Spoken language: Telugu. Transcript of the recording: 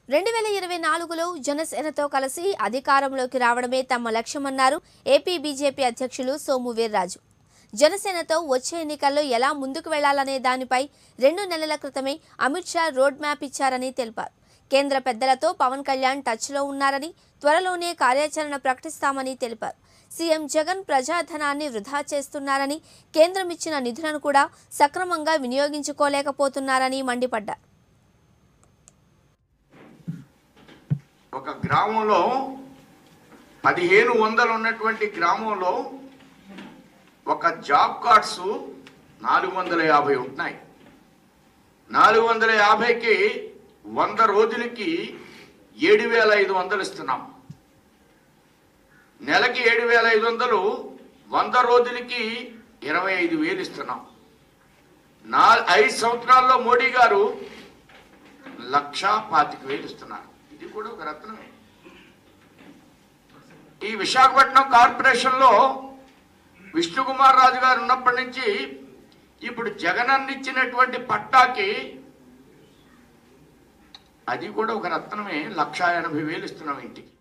2024లో జనసేనతో కలిసి అధికారంలోకి రావడమే తమ లక్ష్యమన్నారు ఏపీ బీజేపీ అధ్యక్షులు సోము వీర్రాజు. జనసేనతో వచ్చే ఎన్నికల్లో ఎలా ముందుకు వెళ్లాలనే దానిపై 2 నెలల క్రితమే అమిత్ షా రోడ్ మ్యాప్ ఇచ్చారని తెలిపారు. కేంద్ర పెద్దలతో పవన్ కళ్యాణ్ టచ్లో ఉన్నారని, త్వరలోనే కార్యాచరణ ప్రకటిస్తామని తెలిపారు. సీఎం జగన్ ప్రజాధనాన్ని వృధా చేస్తున్నారని, కేంద్రం ఇచ్చిన నిధులను కూడా సక్రమంగా వినియోగించుకోలేకపోతున్నారని మండిపడ్డారు. ఒక గ్రామంలో 1500 ఉన్నటువంటి గ్రామంలో ఒక జాబ్ కార్డ్స్ 450 ఉంటున్నాయి. 450కి 100 రోజులకి 7500 ఇస్తున్నాం. నెలకి 7500, 100 రోజులకి 25000 ఇస్తున్నాం. 5 సంవత్సరాల్లో మోడీ గారు 1,25,000 ఇస్తున్నారు. ఇది కూడా ఒక రత్నమే. ఈ విశాఖపట్నం కార్పొరేషన్లో విష్ణుకుమార్ రాజు గారు ఉన్నప్పటి నుంచి ఇప్పుడు జగన్ ఇచ్చినటువంటి పట్టాకి అది కూడా ఒక రత్నమే. 1,80,000 ఇస్తున్నాం ఇంటికి.